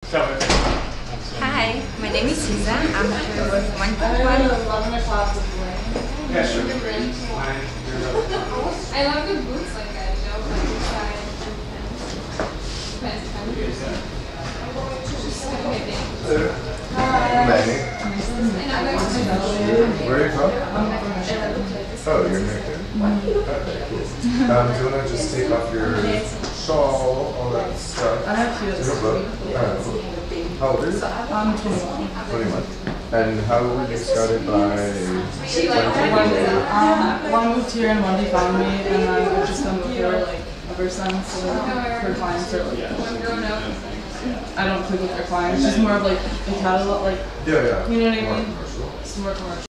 Hi, my name is Susan. I'm here with One. Yeah, sure. I love the boots like that, you know, like inside Where are you from? Oh, you're American? Okay, cool. Do you want to just take off your shawl, all that stuff? I have few. How old are you? I'm 21. 21. And how were you started by? One moved here and one found me, and I've just come here like ever since. So her clients are like, I don't click with their clients. It's just more of like a catalog, like Yeah, yeah. you know what I More mean? commercial. It's more commercial.